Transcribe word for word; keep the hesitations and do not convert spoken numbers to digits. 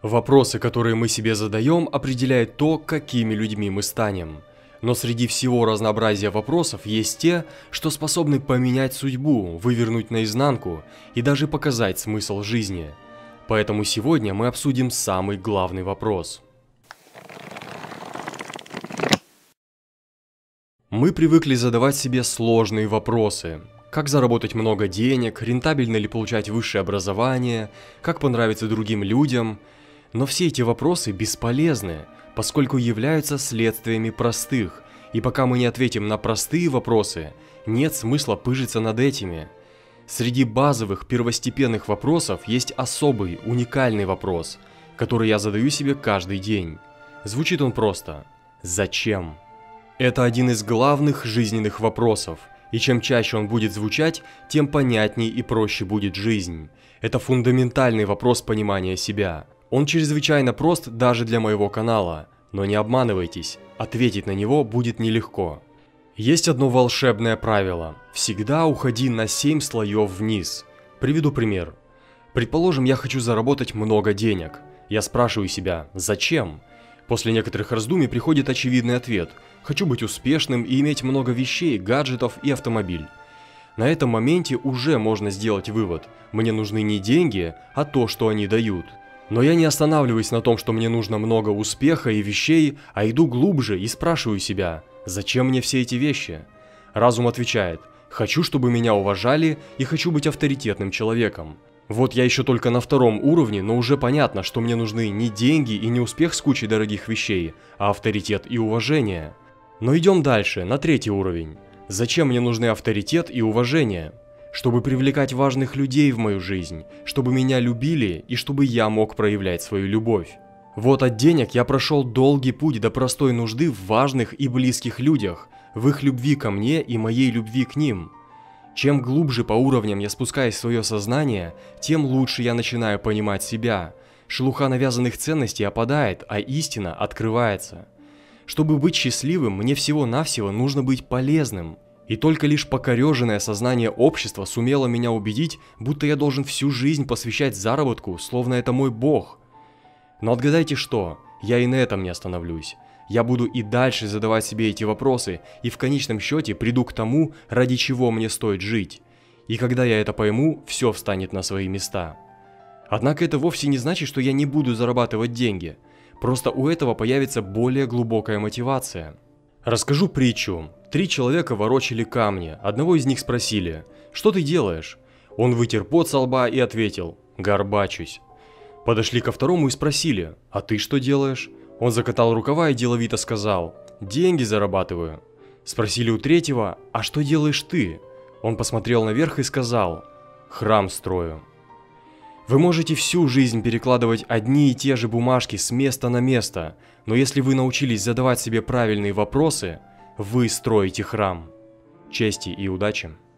Вопросы, которые мы себе задаем, определяют то, какими людьми мы станем. Но среди всего разнообразия вопросов есть те, что способны поменять судьбу, вывернуть наизнанку и даже показать смысл жизни. Поэтому сегодня мы обсудим самый главный вопрос. Мы привыкли задавать себе сложные вопросы. Как заработать много денег, рентабельно ли получать высшее образование, как понравиться другим людям. Но все эти вопросы бесполезны, поскольку являются следствиями простых, и пока мы не ответим на простые вопросы, нет смысла пыжиться над этими. Среди базовых первостепенных вопросов есть особый, уникальный вопрос, который я задаю себе каждый день. Звучит он просто: «Зачем?». Это один из главных жизненных вопросов, и чем чаще он будет звучать, тем понятнее и проще будет жизнь. Это фундаментальный вопрос понимания себя. Он чрезвычайно прост даже для моего канала, но не обманывайтесь, ответить на него будет нелегко. Есть одно волшебное правило: всегда уходи на семь слоев вниз. Приведу пример. Предположим, я хочу заработать много денег. Я спрашиваю себя: зачем? После некоторых раздумий приходит очевидный ответ: хочу быть успешным и иметь много вещей, гаджетов и автомобиль. На этом моменте уже можно сделать вывод: мне нужны не деньги, а то, что они дают. Но я не останавливаюсь на том, что мне нужно много успеха и вещей, а иду глубже и спрашиваю себя: зачем мне все эти вещи? Разум отвечает: хочу, чтобы меня уважали, и хочу быть авторитетным человеком. Вот я еще только на втором уровне, но уже понятно, что мне нужны не деньги и не успех с кучей дорогих вещей, а авторитет и уважение. Но идем дальше, на третий уровень. Зачем мне нужны авторитет и уважение? Чтобы привлекать важных людей в мою жизнь, чтобы меня любили и чтобы я мог проявлять свою любовь. Вот от денег я прошел долгий путь до простой нужды в важных и близких людях, в их любви ко мне и моей любви к ним. Чем глубже по уровням я спускаюсь в свое сознание, тем лучше я начинаю понимать себя. Шелуха навязанных ценностей опадает, а истина открывается. Чтобы быть счастливым, мне всего-навсего нужно быть полезным. И только лишь покореженное сознание общества сумело меня убедить, будто я должен всю жизнь посвящать заработку, словно это мой бог. Но отгадайте что, я и на этом не остановлюсь. Я буду и дальше задавать себе эти вопросы, и в конечном счете приду к тому, ради чего мне стоит жить. И когда я это пойму, все встанет на свои места. Однако это вовсе не значит, что я не буду зарабатывать деньги. Просто у этого появится более глубокая мотивация. Расскажу притчу. Три человека ворочали камни. Одного из них спросили: «Что ты делаешь?» Он вытер пот со лба и ответил: «Горбачусь». Подошли ко второму и спросили: «А ты что делаешь?» Он закатал рукава и деловито сказал: «Деньги зарабатываю». Спросили у третьего: «А что делаешь ты?» Он посмотрел наверх и сказал: «Храм строю». Вы можете всю жизнь перекладывать одни и те же бумажки с места на место, но если вы научились задавать себе правильные вопросы, вы строите храм. Чести и удачи!